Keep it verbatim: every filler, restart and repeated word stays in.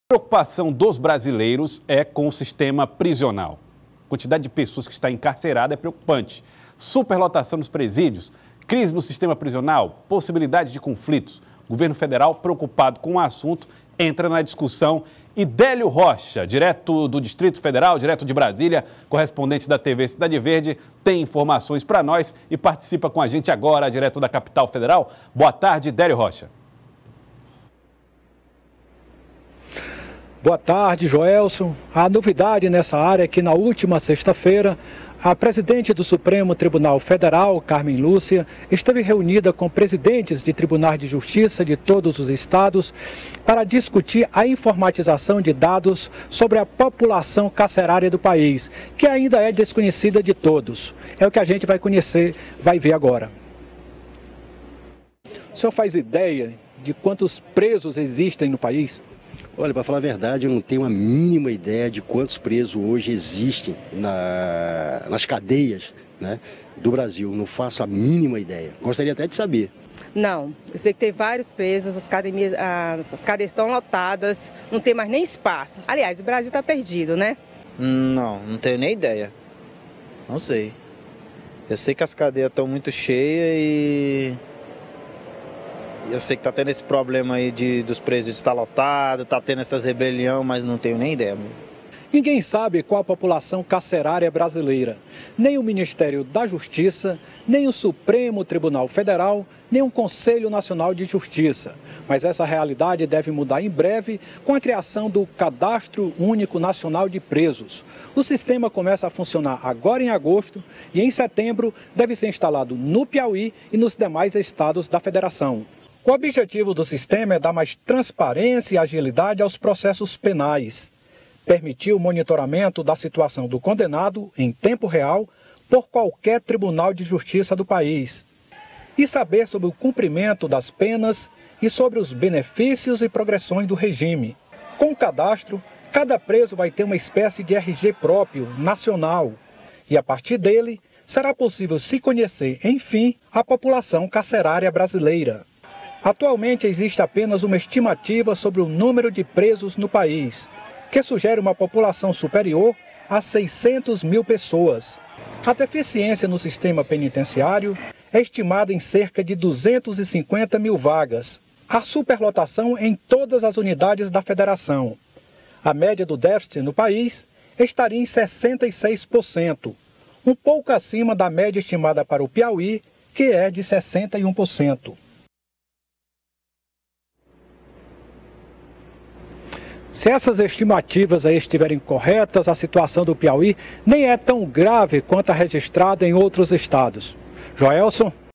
A preocupação dos brasileiros é com o sistema prisional. A quantidade de pessoas que está encarcerada é preocupante. Superlotação nos presídios, crise no sistema prisional, possibilidade de conflitos. O governo federal, preocupado com o assunto, entra na discussão. E Délio Rocha, direto do Distrito Federal, direto de Brasília, correspondente da T V Cidade Verde, tem informações para nós e participa com a gente agora, direto da capital federal. Boa tarde, Délio Rocha. Boa tarde, Joelson. A novidade nessa área é que na última sexta-feira, a presidente do Supremo Tribunal Federal, Carmen Lúcia, esteve reunida com presidentes de tribunais de justiça de todos os estados para discutir a informatização de dados sobre a população carcerária do país, que ainda é desconhecida de todos. É o que a gente vai conhecer, vai ver agora. O senhor faz ideia de quantos presos existem no país? Olha, para falar a verdade, eu não tenho a mínima ideia de quantos presos hoje existem na, nas cadeias, né, do Brasil. Não faço a mínima ideia. Gostaria até de saber. Não, eu sei que tem vários presos, as, academias, as, as cadeias estão lotadas, não tem mais nem espaço. Aliás, o Brasil está perdido, né? Não, não tenho nem ideia. Não sei. Eu sei que as cadeias estão muito cheias e... Eu sei que tá tendo esse problema aí de, dos presos estar lotado, tá tendo essas rebelião, mas não tenho nem ideia. Ninguém sabe qual a população carcerária brasileira. Nem o Ministério da Justiça, nem o Supremo Tribunal Federal, nem o Conselho Nacional de Justiça. Mas essa realidade deve mudar em breve com a criação do Cadastro Único Nacional de Presos. O sistema começa a funcionar agora em agosto e em setembro deve ser instalado no Piauí e nos demais estados da federação. O objetivo do sistema é dar mais transparência e agilidade aos processos penais, permitir o monitoramento da situação do condenado em tempo real por qualquer tribunal de justiça do país e saber sobre o cumprimento das penas e sobre os benefícios e progressões do regime. Com o cadastro, cada preso vai ter uma espécie de R G próprio, nacional, e a partir dele será possível se conhecer, enfim, a população carcerária brasileira. Atualmente existe apenas uma estimativa sobre o número de presos no país, que sugere uma população superior a seiscentas mil pessoas. A deficiência no sistema penitenciário é estimada em cerca de duzentas e cinquenta mil vagas. Há superlotação em todas as unidades da federação. A média do déficit no país estaria em sessenta e seis por cento, um pouco acima da média estimada para o Piauí, que é de sessenta e um por cento. Se essas estimativas aí estiverem corretas, a situação do Piauí nem é tão grave quanto a registrada em outros estados. Joelson?